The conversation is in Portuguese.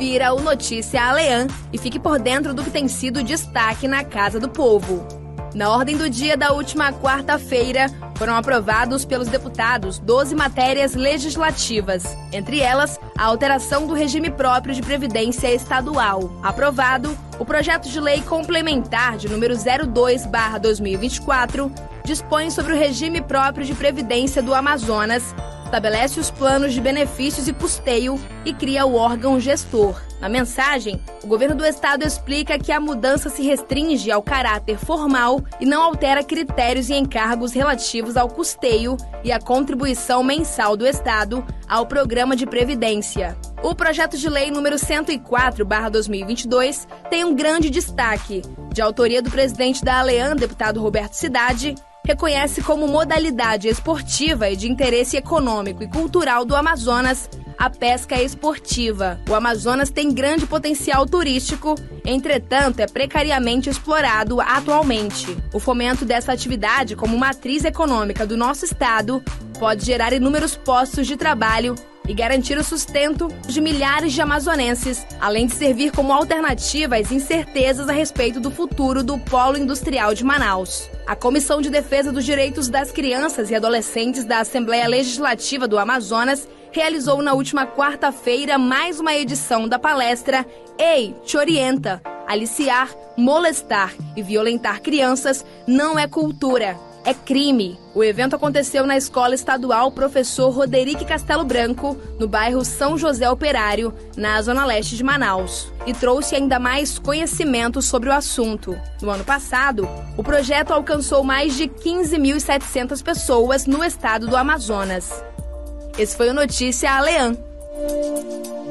Confira o Notícia Aleã e fique por dentro do que tem sido destaque na Casa do Povo. Na ordem do dia da última quarta-feira, foram aprovados pelos deputados 12 matérias legislativas, entre elas a alteração do regime próprio de previdência estadual. Aprovado, o projeto de lei complementar de número 02/2024 dispõe sobre o regime próprio de previdência do Amazonas, estabelece os planos de benefícios e custeio e cria o órgão gestor. Na mensagem, o governo do estado explica que a mudança se restringe ao caráter formal e não altera critérios e encargos relativos ao custeio e à contribuição mensal do estado ao programa de previdência. O projeto de lei número 104/2022 tem um grande destaque. De autoria do presidente da Aleã, deputado Roberto Cidade, reconhece como modalidade esportiva e de interesse econômico e cultural do Amazonas a pesca esportiva. O Amazonas tem grande potencial turístico, entretanto, é precariamente explorado atualmente. O fomento dessa atividade como matriz econômica do nosso estado pode gerar inúmeros postos de trabalho e garantir o sustento de milhares de amazonenses, além de servir como alternativa às incertezas a respeito do futuro do polo industrial de Manaus. A Comissão de Defesa dos Direitos das Crianças e Adolescentes da Assembleia Legislativa do Amazonas realizou na última quarta-feira mais uma edição da palestra Ei, te orienta! Aliciar, molestar e violentar crianças não é cultura, é crime. O evento aconteceu na Escola Estadual Professor Roderick Castelo Branco, no bairro São José Operário, na zona leste de Manaus, e trouxe ainda mais conhecimento sobre o assunto. No ano passado, o projeto alcançou mais de 15.700 pessoas no estado do Amazonas. Esse foi o Notícia Aleã.